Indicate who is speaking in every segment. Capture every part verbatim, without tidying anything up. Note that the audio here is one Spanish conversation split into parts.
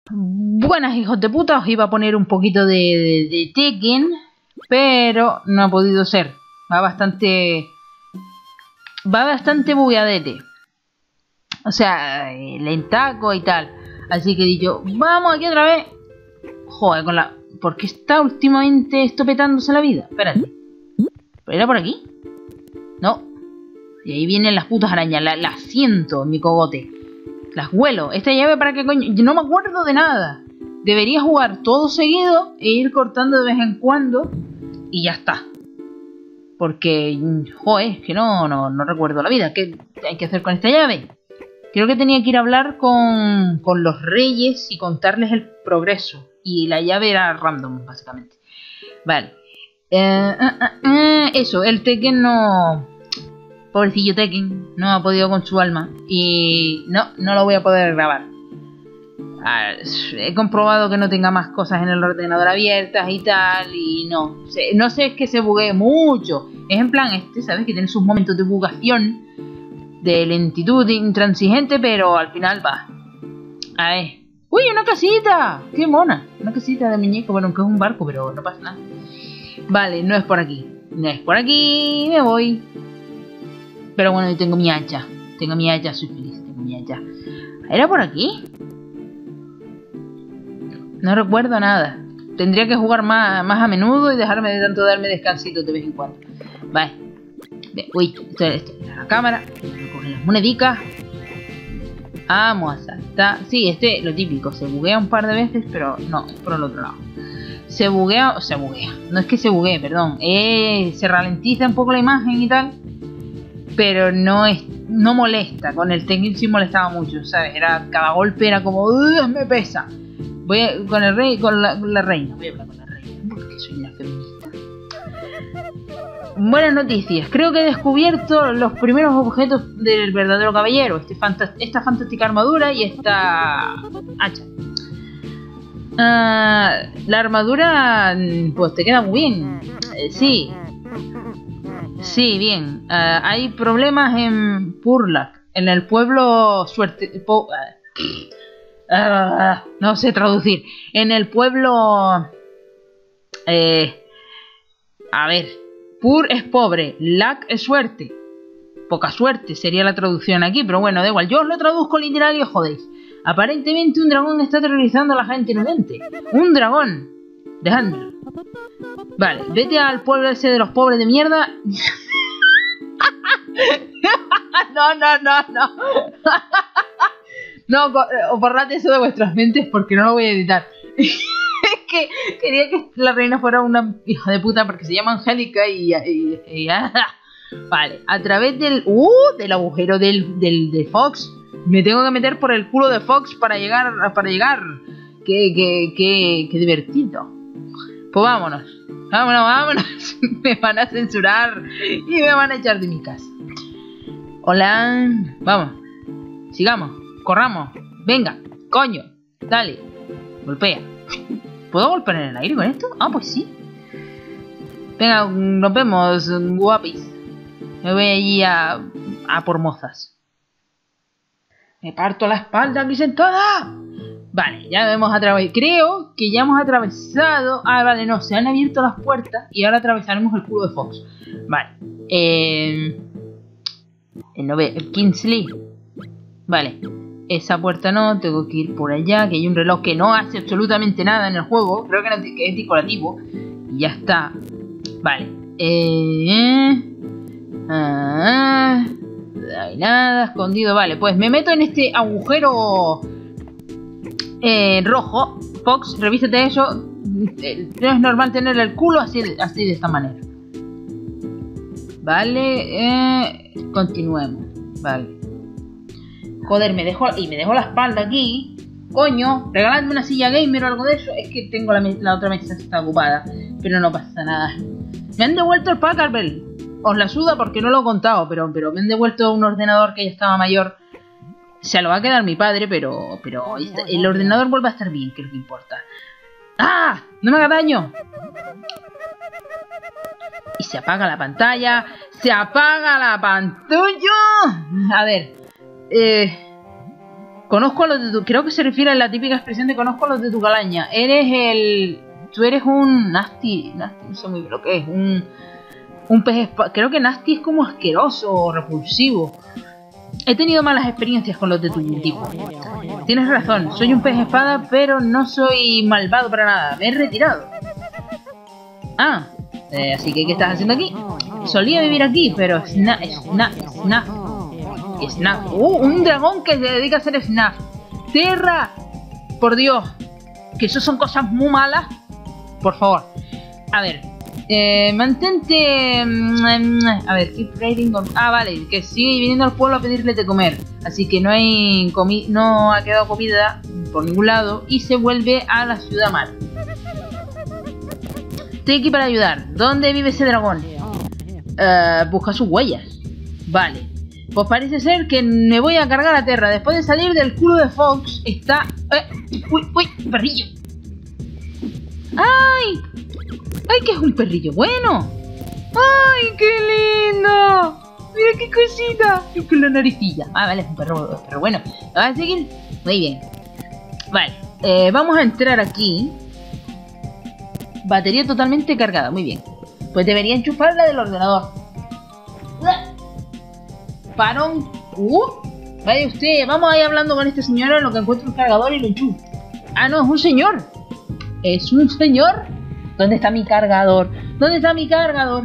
Speaker 1: Buenas, hijos de puta, os iba a poner un poquito de, de, de Tekken, pero no ha podido ser. Va bastante... Va bastante bugueadete. O sea, lentaco y tal. Así que he dicho, vamos aquí otra vez. Joder, con la... ¿Por qué está últimamente esto petándose la vida? Espérate. ¿Pero era por aquí? No. Y ahí vienen las putas arañas. Las la siento en mi cogote. Las huelo. ¿Esta llave para qué coño? Yo no me acuerdo de nada. Debería jugar todo seguido e ir cortando de vez en cuando. Y ya está. Porque, joder, que no, no, no recuerdo la vida. ¿Qué hay que hacer con esta llave? Creo que tenía que ir a hablar con, con los reyes y contarles el progreso. Y la llave era random, básicamente. Vale. Eh, uh, uh, uh, eso, el Tekken no... Pobrecillo Tekken, no ha podido con su alma. Y no, no lo voy a poder grabar. Ah, he comprobado que no tenga más cosas en el ordenador abiertas y tal. Y no, no sé, es que se buguee mucho. Es en plan este, ¿sabes? Que tiene sus momentos de bugación, de lentitud intransigente, pero al final va. A ver. ¡Uy, una casita! ¡Qué mona! Una casita de muñeco, bueno, que es un barco, pero no pasa nada. Vale, no es por aquí. No es por aquí, me voy. Pero bueno, yo tengo mi hacha. Tengo mi hacha, soy feliz, tengo mi hacha. ¿Era por aquí? No recuerdo nada. Tendría que jugar más, más a menudo y dejarme de tanto darme descansitos de vez en cuando. Vale. Uy, esto, esto, la cámara. Voy a coger las monedicas. Vamos a saltar. Sí, este, lo típico. Se buguea un par de veces, pero no, es por el otro lado. Se buguea, o se buguea. No es que se buguee, perdón. Eh, se ralentiza un poco la imagen y tal. Pero no es, no molesta. Con el Tekken sí molestaba mucho, ¿sabes? Era, cada golpe era como, me pesa. Voy a, con el rey, con la, con la reina. Voy a hablar con la reina, porque soy una feminista. Buenas noticias. Creo que he descubierto los primeros objetos del verdadero caballero. Este fanta esta fantástica armadura y esta hacha. Uh, la armadura, pues te queda muy bien. Eh, sí. Sí, bien. Uh, hay problemas en Purlak, en el pueblo suerte... Po uh, no sé traducir. En el pueblo... Eh, a ver. Pur es pobre, Lak es suerte. Poca suerte sería la traducción aquí, pero bueno, da igual. Yo os lo traduzco literal y os jodéis. Aparentemente un dragón está aterrorizando a la gente inocente. ¡Un dragón! Dejadlo. Vale, vete al pueblo ese de los pobres de mierda. No, no, no, no. No, borrad eso de vuestras mentes porque no lo voy a editar. Es que quería que la reina fuera una hija de puta porque se llama Angélica y... y, y, y ah. Vale, a través del... Uh, del agujero del, del, de Fox. Me tengo que meter por el culo de Fox para llegar... Para llegar. Qué, qué, qué, qué divertido. Pues vámonos. Vámonos, vámonos. Me van a censurar y me van a echar de mi casa. Hola. Vamos. Sigamos. Corramos. Venga. Coño. Dale. Golpea. ¿Puedo golpear en el aire con esto? Ah, pues sí. Venga, nos vemos, guapis. Me voy allí a, a por mozas. Me parto la espalda aquí sentada. Vale, ya hemos atravesado. Creo que ya hemos atravesado. Ah, vale, no, se han abierto las puertas y ahora atravesaremos el culo de Fox. Vale. Eh, el, nove, el Kingsley. Vale. Esa puerta no, tengo que ir por allá, que hay un reloj que no hace absolutamente nada en el juego. Creo que, no, que es decorativo. Y ya está. Vale. Eh, ah, no hay nada escondido. Vale, pues me meto en este agujero eh, rojo. Fox, revísate eso. No es normal tener el culo así, así de esta manera. Vale. Eh, continuemos. Vale. Joder, me dejo y me dejo la espalda aquí. Coño, regaladme una silla gamer o algo de eso. Es que tengo la, la otra mesa está ocupada. Pero no pasa nada. Me han devuelto el Packard Bell. Os la suda porque no lo he contado. Pero, pero me han devuelto un ordenador que ya estaba mayor. Se lo va a quedar mi padre, pero, pero el ordenador vuelve a estar bien, que es lo que importa. ¡Ah! ¡No me haga daño! Y se apaga la pantalla. ¡Se apaga la pantalla! A ver. Eh, Conozco a los de tu... Creo que se refiere a la típica expresión de conozco a los de tu calaña. Eres el... Tú eres un nasty... Nasty, no sé muy bien lo que es. Un... Un pez espada. Creo que nasty es como asqueroso o repulsivo. He tenido malas experiencias con los de tu tipo. Tienes razón, soy un pez espada, pero no soy malvado para nada. Me he retirado. Ah, eh, así que ¿qué estás haciendo aquí? Solía vivir aquí, pero Snap, Snap, Snap, Snap. Uh, un dragón que se dedica a hacer Snap. Terra, por Dios, que eso son cosas muy malas. Por favor, a ver. Eh, mantente... A ver, keep raiding on... Ah, vale, que sigue viniendo al pueblo a pedirle de comer. Así que no hay comi... no ha quedado comida por ningún lado y se vuelve a la ciudad mal. Estoy aquí para ayudar. ¿Dónde vive ese dragón? Uh, busca sus huellas. Vale. Pues parece ser que me voy a cargar a Terra. Después de salir del culo de Fox está... Eh, uy, uy, perrillo. ¡Ay! ¡Ay, que es un perrillo bueno! ¡Ay, qué lindo! ¡Mira qué cosita! Y con la naricilla. Ah, vale, es un perro, pero bueno. ¿Lo vas a seguir? Muy bien. Vale, eh, vamos a entrar aquí. Batería totalmente cargada, muy bien. Pues debería enchufarla del ordenador. Parón. Uh, vaya usted, vamos ahí hablando con este señor en lo que encuentro el cargador y lo enchufo. Ah, no, es un señor. ¿Es un señor? ¿Dónde está mi cargador? ¿Dónde está mi cargador?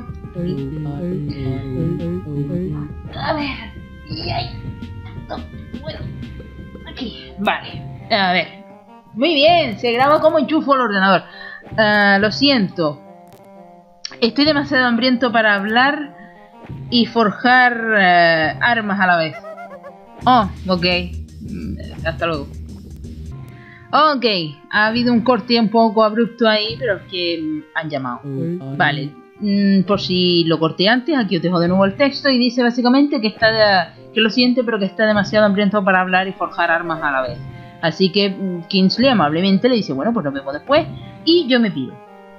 Speaker 1: A ver. Y ahí. No, bueno. Aquí. Vale. A ver. Muy bien. Se graba como enchufo el ordenador. Uh, lo siento. Estoy demasiado hambriento para hablar y forjar uh, armas a la vez. Oh, ok. Hasta luego. Ok, ha habido un corte un poco abrupto ahí, pero es que han llamado. Vale, mm, por si lo corté antes, aquí os dejo de nuevo el texto y dice básicamente que está de, que lo siente, pero que está demasiado hambriento para hablar y forjar armas a la vez. Así que mm, Kingsley amablemente le dice, bueno, pues nos vemos después y yo me pido.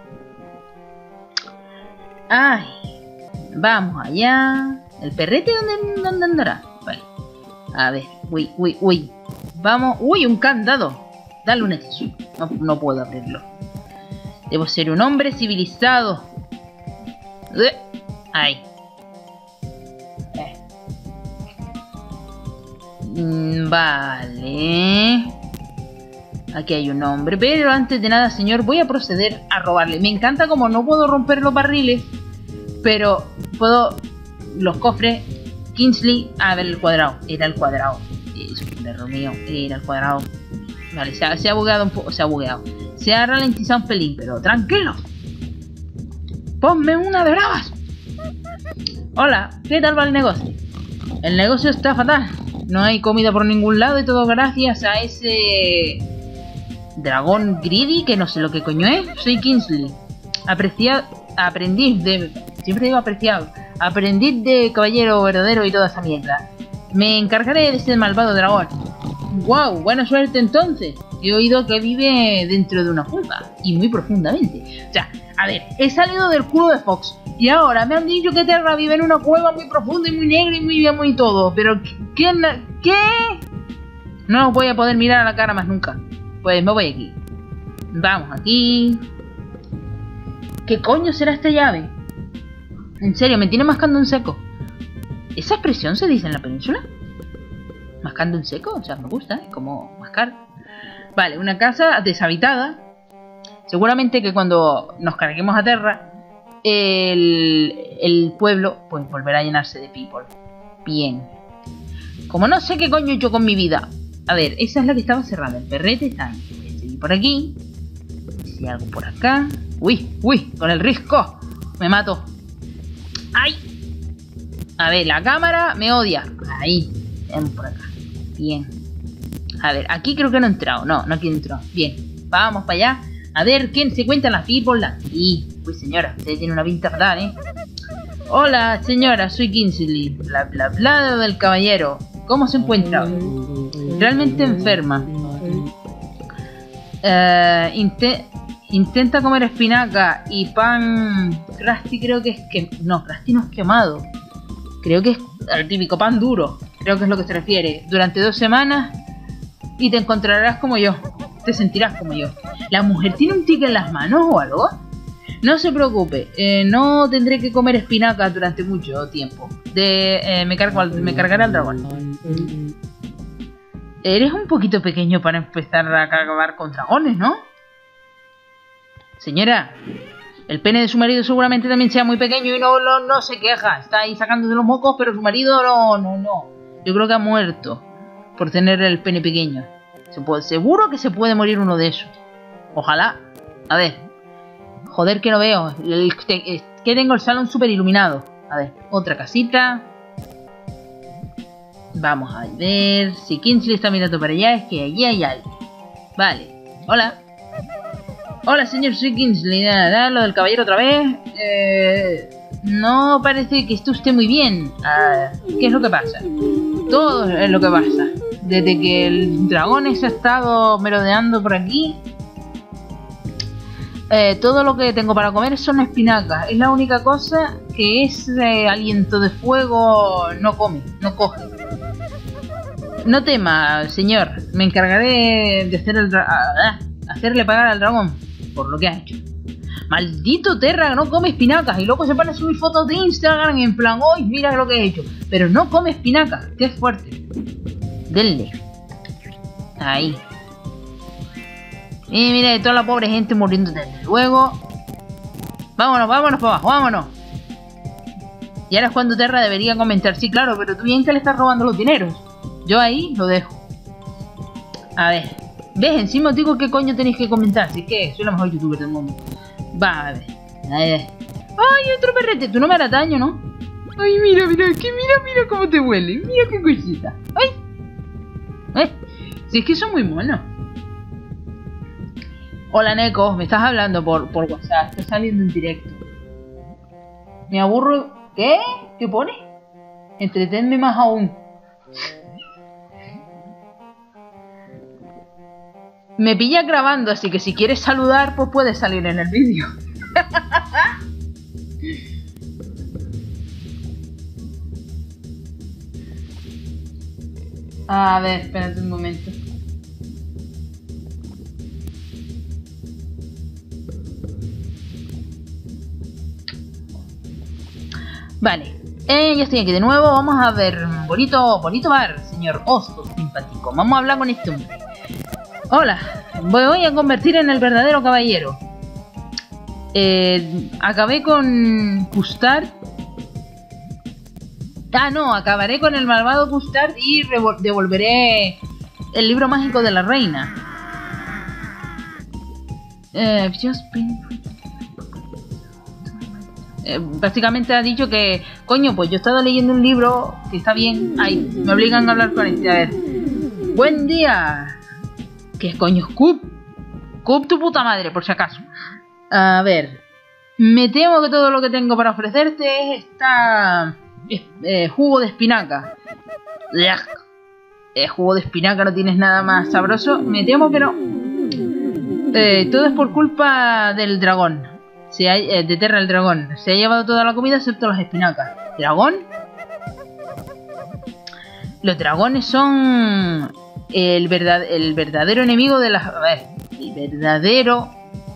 Speaker 1: Ay, vamos allá. ¿El perrete dónde, dónde andará? Vale, a ver, uy, uy, uy. Vamos, uy, un candado. Dale un hechizo. No, no puedo abrirlo. Debo ser un hombre civilizado. Ahí. Eh. Vale. Aquí hay un hombre. Pero antes de nada, señor, voy a proceder a robarle. Me encanta como no puedo romper los barriles, pero puedo... Los cofres. Kingsley. A ver, el cuadrado. Era el cuadrado. Es un error mío. Era el cuadrado. Vale, se ha, se ha bugueado un poco, se ha bugueado. Se ha ralentizado un pelín, pero tranquilo. Ponme una de bravas. Hola, ¿qué tal va el negocio? El negocio está fatal. No hay comida por ningún lado y todo gracias a ese... dragón greedy, que no sé lo que coño es. Soy Kingsley. Apreciado... aprendiz de... Siempre digo apreciado. Aprendiz de caballero verdadero y toda esa mierda. Me encargaré de ese malvado dragón. Wow, buena suerte entonces. He oído que vive dentro de una cueva y muy profundamente. O sea, a ver, he salido del culo de Fox y ahora me han dicho que Terra vive en una cueva muy profunda y muy negra y muy bien muy todo. Pero ¿qué? ¿Qué? No voy a poder mirar a la cara más nunca. Pues me voy aquí. Vamos aquí. ¿Qué coño será esta llave? En serio, me tiene mascando en seco. ¿Esa expresión se dice en la península? ¿Mascando en seco? O sea, me gusta, es como mascar. Vale, una casa deshabitada. Seguramente que cuando nos carguemos a Terra, el, el pueblo pues volverá a llenarse de people. Bien. Como no sé qué coño he hecho con mi vida. A ver, esa es la que estaba cerrada. El perrete está ahí. Voy a seguir por aquí. Si hay algo por acá. Uy, uy, con el risco. Me mato. ¡Ay! A ver, la cámara me odia. Ahí. Ven por acá. Bien. A ver, aquí creo que no he entrado. No, no aquí he entrado. Bien. Vamos para allá. A ver, ¿quién se cuenta las people? Sí. Uy, señora, usted tiene una pinta fatal, ¿eh? Hola, señora, soy Kingsley. Bla, bla, bla del caballero. ¿Cómo se encuentra hoy? Realmente enferma. Uh, inte intenta comer espinaca y pan... Krusty creo que es que... No, Krusty no es quemado. Creo que es el típico pan duro. Creo que es lo que se refiere. Durante dos semanas y te encontrarás como yo. Te sentirás como yo. ¿La mujer tiene un tic en las manos o algo? No se preocupe, eh, no tendré que comer espinacas durante mucho tiempo. De, eh, me, cargo al, me cargaré al dragón. Eres un poquito pequeño para empezar a acabar con dragones, ¿no? Señora, el pene de su marido seguramente también sea muy pequeño y no, no, no se queja. Está ahí sacándose los mocos, pero su marido no, no, no. Yo creo que ha muerto por tener el pene pequeño. Se puede, seguro que se puede morir uno de esos. Ojalá. A ver. Joder que no veo. El, que tengo el salón súper iluminado. A ver, otra casita. Vamos a ver. Si Kingsley está mirando para allá, es que allí hay alguien. Vale. Hola. Hola, señor, soy Kingsley. Nada, lo del caballero otra vez. Eh, no parece que esté usted muy bien. Ah, ¿qué es lo que pasa? Todo es lo que pasa. Desde que el dragón se ha estado merodeando por aquí, eh, todo lo que tengo para comer son espinacas. Es la única cosa que ese aliento de fuego no come, no coge. No tema, señor. Me encargaré de hacer el dra ah, hacerle pagar al dragón por lo que ha hecho. Maldito Terra, no come espinacas. Y luego se pone a subir fotos de Instagram en plan, ¡ay, mira lo que he hecho! Pero no come espinacas. ¡Qué fuerte! Denle. Ahí. Y mira, toda la pobre gente muriendo desde luego. Vámonos, vámonos para abajo, vámonos. Y ahora es cuando Terra debería comentar. Sí, claro, pero tú bien que le estás robando los dineros. Yo ahí lo dejo. A ver. ¿Ves? Encima os digo qué coño tenéis que comentar. Así que soy la mejor youtuber del mundo. Va, a ver. A ver. ¡Ay, otro perrete! Tú no me harás daño, ¿no? Ay, mira, mira, que mira, mira cómo te huele. Mira qué cosita. ¡Ay! ¡Ay! Si es que son muy monos. Hola, Neko. Me estás hablando por, por WhatsApp. Estás saliendo en directo. Me aburro. ¿Qué? ¿Qué pone? Entretenme más aún. Me pilla grabando, así que si quieres saludar, pues puedes salir en el vídeo. A ver, espérate un momento. Vale, eh, ya estoy aquí de nuevo. Vamos a ver. Bonito, bonito bar, señor Osto, simpático. Vamos a hablar con este hombre. Hola, voy a convertir en el verdadero caballero. Eh, acabé con Custard. Ah, no, acabaré con el malvado Custard y devolveré el libro mágico de la reina. Eh, eh, básicamente ha dicho que, coño, pues yo he estado leyendo un libro que está bien. Ay, me obligan a hablar con este. A ver. Buen día. ¿Qué coño es Coop? Coop tu puta madre, por si acaso. A ver. Me temo que todo lo que tengo para ofrecerte es esta... Es, eh, jugo de espinaca. Eh, jugo de espinaca, no tienes nada más sabroso. Me temo que no. Eh, todo es por culpa del dragón. Se ha, eh, de Terra el dragón. Se ha llevado toda la comida excepto las espinacas. ¿Dragón? Los dragones son... El, verdad, el verdadero enemigo de las... A ver, el verdadero...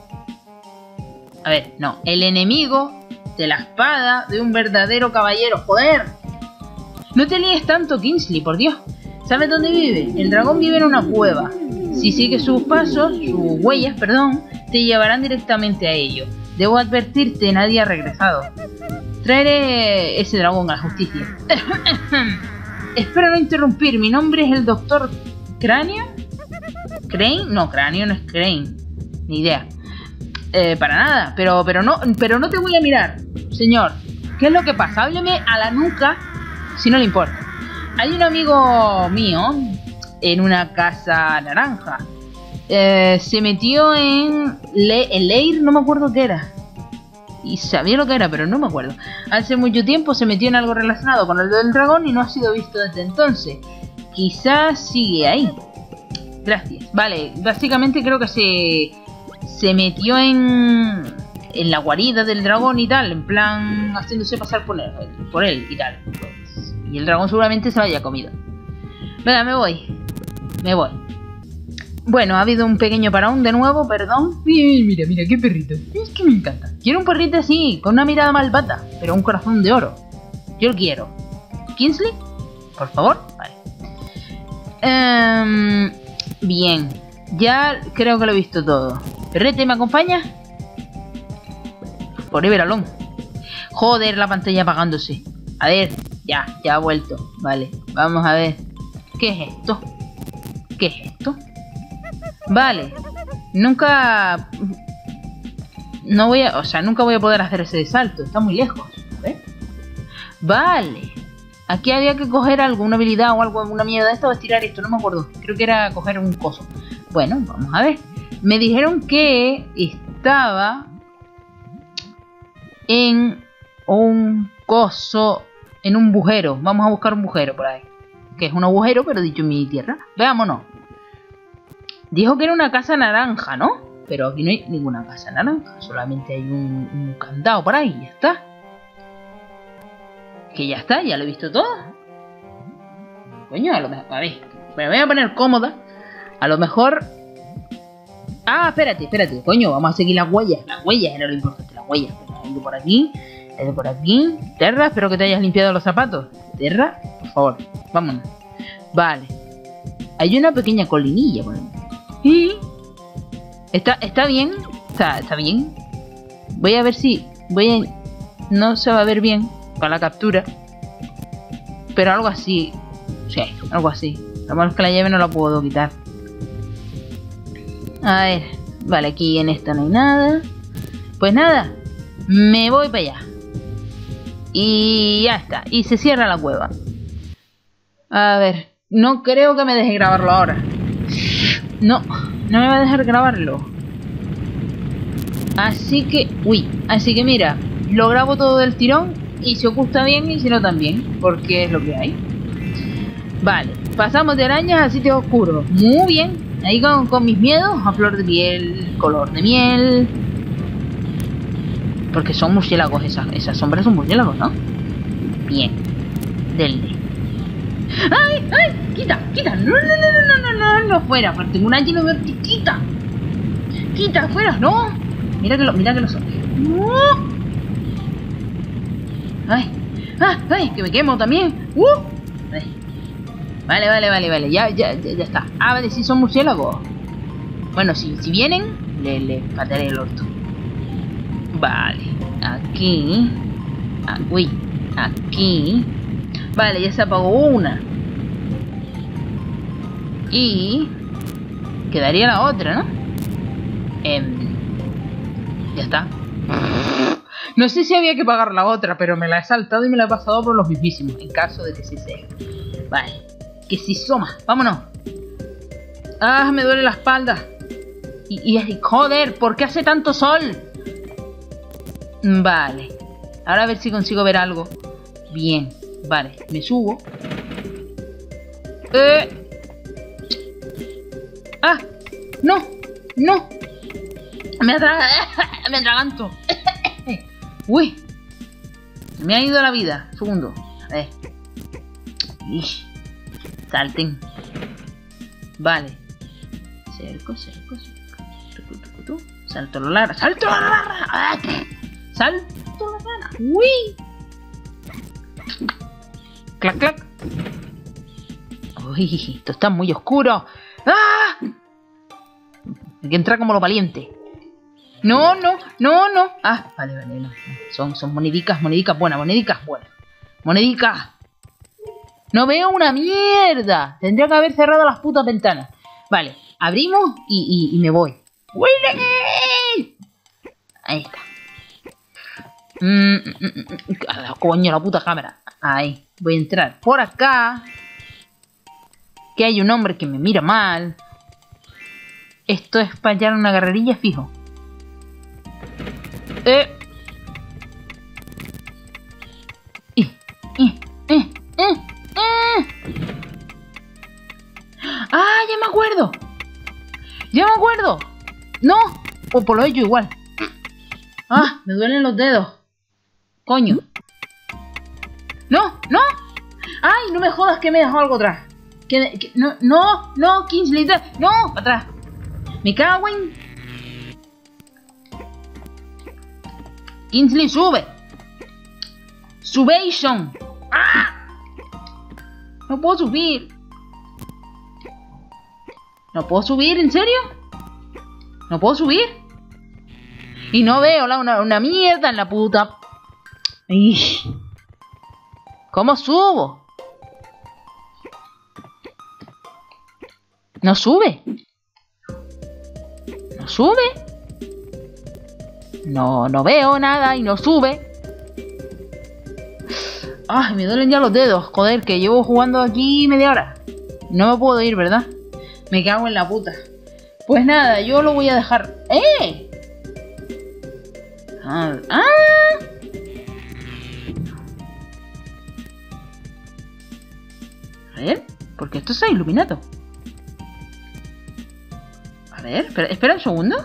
Speaker 1: A ver, no, el enemigo de la espada de un verdadero caballero, joder. No te líes tanto, Kingsley, por Dios. ¿Sabes dónde vive? El dragón vive en una cueva. Si sigues sus pasos, sus huellas, perdón, te llevarán directamente a ello. Debo advertirte, nadie ha regresado. Traeré ese dragón a la justicia. Espero no interrumpir, mi nombre es el doctor... ¿Cráneo? ¿Crane? No, cráneo no es Crane. Ni idea. Eh, para nada. Pero, pero no, pero no te voy a mirar, señor. ¿Qué es lo que pasa? Hábleme a la nuca, si no le importa. Hay un amigo mío en una casa naranja. Eh, se metió en Le el Leir, no me acuerdo qué era. Y sabía lo que era, pero no me acuerdo. Hace mucho tiempo se metió en algo relacionado con el del dragón y no ha sido visto desde entonces. Quizás sigue ahí. Gracias. Vale, básicamente creo que se se metió en en la guarida del dragón y tal, en plan haciéndose pasar por él, por él y tal. Pues, y el dragón seguramente se lo haya comido. Venga, me voy. Me voy. Bueno, ha habido un pequeño parón de nuevo, perdón. Mira, mira, qué perrito. Es que me encanta. Quiero un perrito así, con una mirada malvada, pero un corazón de oro. Yo lo quiero. ¿Kingsley? Por favor. Vale. Um, bien. Ya creo que lo he visto todo. ¿Perrete, me acompaña? Forever alone. Joder, la pantalla apagándose. A ver, ya, ya ha vuelto. Vale, vamos a ver. ¿Qué es esto? ¿Qué es esto? Vale. Nunca... No voy a... O sea, nunca voy a poder hacer ese salto. Está muy lejos. A ver. Vale. Aquí había que coger alguna habilidad o algo, una mierda de esto o estirar esto. No me acuerdo. Creo que era coger un coso. Bueno, vamos a ver. Me dijeron que estaba en un coso, en un bujero. Vamos a buscar un bujero por ahí. Que es un agujero, pero dicho en mi tierra. Veámonos. Dijo que era una casa naranja, ¿no? Pero aquí no hay ninguna casa naranja. Solamente hay un, un candado por ahí. Ya está. Que ya está, ya lo he visto todo. Coño, a lo mejor... A ver, me voy a poner cómoda. A lo mejor... Ah, espérate, espérate. Coño, vamos a seguir las huellas. Las huellas era lo importante, las huellas. El de por aquí, el de por aquí. Terra, espero que te hayas limpiado los zapatos. Terra, por favor, vámonos. Vale. Hay una pequeña colinilla por ahí. Y... Está, está bien. Está, está bien. Voy a ver si... Voy a... No se va a ver bien con la captura. Pero algo así. Sí, algo así. Lo malo es que la llave no la puedo quitar. A ver. Vale, aquí en esta no hay nada. Pues nada. Me voy para allá. Y ya está. Y se cierra la cueva. A ver. No creo que me deje grabarlo ahora. No. No me va a dejar grabarlo. Así que... Uy. Así que mira. Lo grabo todo del tirón. Y si os gusta bien y si no también. Porque es lo que hay. Vale. Pasamos de arañas a sitios oscuros. Muy bien. Ahí con, con mis miedos. A flor de piel. Color de miel. Porque son murciélagos. Esas, esas sombras son murciélagos, ¿no? Bien. Denle. ¡Ay! ¡Ay! ¡Quita! ¡Quita! ¡No, no, no, no, no, no! ¡No! ¡Fuera! Porque tengo un año y no veo... ¡Quita! ¡Quita! ¡Fuera! ¡No! Mira que lo... Mira que lo son. ¡No! ¡Ay! ¡Ah! ¡Ay! ¡Que me quemo también! ¡Uh! Ay. Vale, vale, vale, vale. Ya, ya, ya, ya está. Ah, vale, si son murciélagos. Bueno, si, si vienen, le, le patearé el orto. Vale. Aquí. Ah, uy. Aquí. Vale, ya se apagó una. Y... quedaría la otra, ¿no? Eh, ya está. No sé si había que pagar la otra, pero me la he saltado y me la he pasado por los mismísimos. En caso de que sí sea. Vale. Que si soma. Vámonos. Ah, me duele la espalda. Y, y joder, ¿por qué hace tanto sol? Vale. Ahora a ver si consigo ver algo. Bien. Vale, me subo. Eh. Ah, no, no. Me atraga, me atraganto. Uy, me ha ido la vida. Segundo. A ver. Ish. Salten. Vale. Cerco, cerco, cerco. Salto la lara. Salto la lara. Salto la lara. Uy. Clac, clac. Uy, esto está muy oscuro. ¡Ah! Hay que entrar como lo valiente. No, no, no, no. Ah, vale, vale, no. Son, son monedicas, monedicas buenas, monedicas buenas. Monedicas. No veo una mierda. Tendría que haber cerrado las putas ventanas. Vale, abrimos y, y, y me voy. Ahí está. Mm, mm, mm, mm. Coño, la puta cámara. Ahí. Voy a entrar por acá. Que hay un hombre que me mira mal. Esto es para hallar una guerrerilla fijo. Eh. Eh, eh, eh, eh, eh. Ah, ya me acuerdo. Ya me acuerdo. No. O por lo hecho igual. Ah, me duelen los dedos. Coño. No, no. Ay, no me jodas que me he dejado algo atrás. Que, que, no, no, no, Kingsley, no, atrás. Me cago en... Kingsley, sube. Subation. ¡Ah! No puedo subir. ¿No puedo subir? ¿En serio? ¿No puedo subir? Y no veo la, una, una mierda en la puta. Ih. ¿Cómo subo? ¿No sube? ¿No sube? No, no veo nada y no sube. Ay, me duelen ya los dedos. Joder, que llevo jugando aquí media hora. No me puedo ir, ¿verdad? Me cago en la puta. Pues nada, yo lo voy a dejar... ¡Eh! Ah, ¡ah! A ver, porque esto está iluminado. A ver, espera, espera un segundo.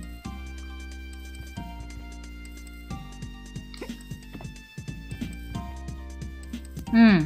Speaker 1: Hmm.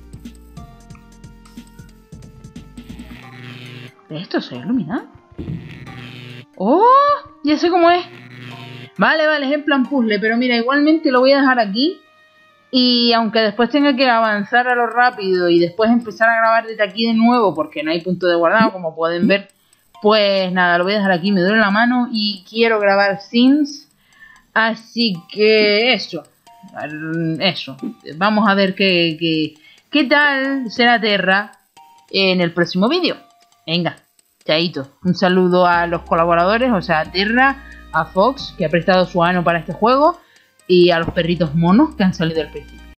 Speaker 1: ¿Esto se ha iluminado? ¡Oh! Ya sé cómo es. Vale, vale, es en plan puzzle, pero mira, igualmente lo voy a dejar aquí. Y aunque después tenga que avanzar a lo rápido y después empezar a grabar desde aquí de nuevo, porque no hay punto de guardado, como pueden ver, pues nada, lo voy a dejar aquí, me duele la mano y quiero grabar Sims. Así que eso, eso, vamos a ver qué, qué, qué tal será Terra en el próximo vídeo. Venga, chaito, un saludo a los colaboradores, o sea, a Terra, a Fox, que ha prestado su ano para este juego, y a los perritos monos que han salido al principio.